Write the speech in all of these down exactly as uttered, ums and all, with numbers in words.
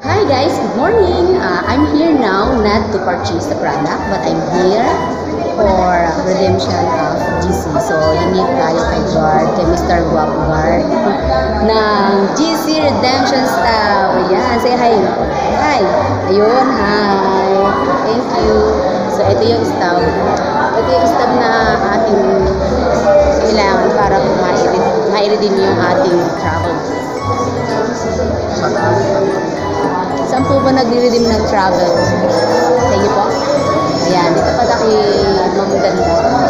Hi guys, good morning. Uh, I'm here now not to purchase the product, but I'm here for redemption of G C. So, hingi tayo kay Guard, kay Mister Guapo Guard ng G C Redemption Stub. Ayan, say hi. Hi. Ayun, hi. Thank you. So, ito yung stub. Ito yung stub na ating kailangan para ma-redeem yung ating travel. Saan po ba nagre-redeem ng travel? Thank you po. Ayan, dito pala kay Ma'am Ganda.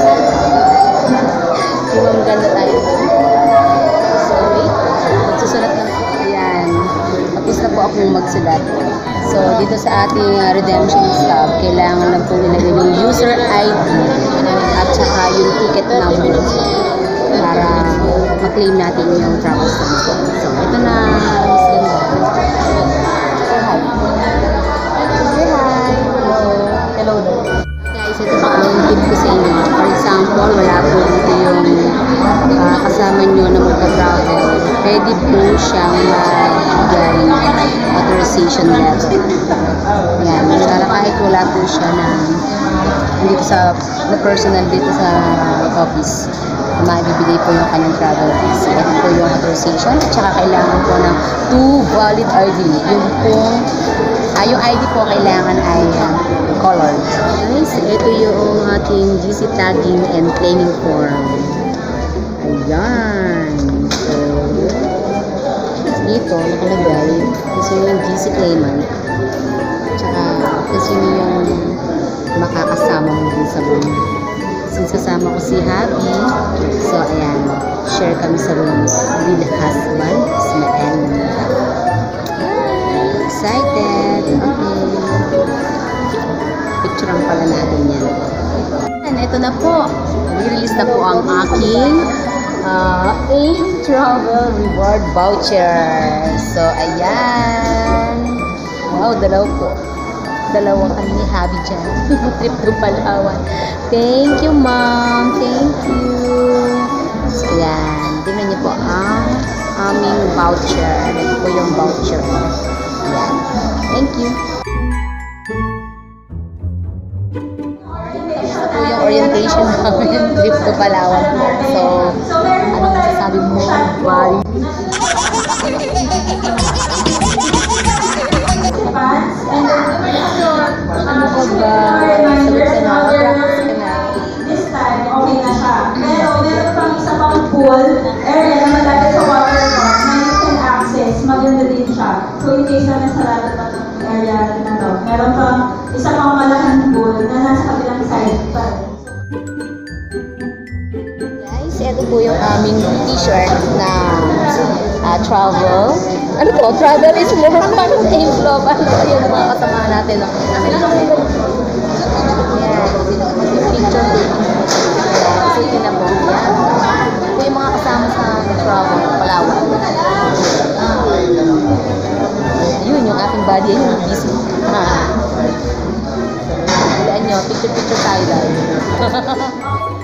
Kay Ma'am Ganda tayo. So, wait. Magsusulat lang po. Ayan. Tapos na po akong magsulat. So, dito sa ating uh, redemption stub, kailangan lang po ilagay yung user I D at saka yung ticket number para ma-claim natin yung travel stub. So, ito na, Miss Ganda. Guys, ito pa ang tip ko sa inyo. For example, wala po dito yung uh, kasama nyo na magka-travel. Pwede po siyang magbigay authorization letter. Yan. Para kahit wala po siya na dito sa na personal dito sa office, maibibigay po yung kanyang travel fees. Ito po yung authorization. At saka kailangan po ng two valid I D. Yung pong Ah, yung I D po kailangan ay uh, colored. Guys, ito yung ating G C tagging and claiming form. Ayan. So, dito nakalagay kasi yung G C claimant. Tsaka kasi yung makakasama mo din sa room. Since kasama ko si Happy, so ayan, share kami sa room with husband, my and excited. Okay. Picturean pala natin yan. And ito na po. I-release na po ang aking uh, A Travel Reward Voucher. So, ayan. Wow, dalaw po. Dalawa kami ni Habi dyan. Trip to Palawan. Thank you, Mom. Thank you. So, ayan. Tingnan niyo po ang aming voucher. Ito po yung voucher. Ayan. Thank you. Ito po yung orientation namin. Trip to Palawan. So, anong masasabi mo? Bye. Ano ka ba? Sagot ka na. Practice ka na. This time, okay na siya. Pero meron pang isa pang pool area na malapit sa waterfront na you can access. Maganda din siya. So, in case na nasarado pa itong area na to, meron pang isa pang malaking pool na nasa kabilang side pa. Guys, ito po yung aming t-shirt na uh, travel. Ano to? Travel is more fun than love. Ano po yung mga kasama natin? No? Yan. Picture po. Kasi ito na po. Yan. Ito yung mga kasama sa travel. Palawan. Ayun, yung ating body. Ayun, yung busy. Ayan nyo, picture-picture tayo dahil.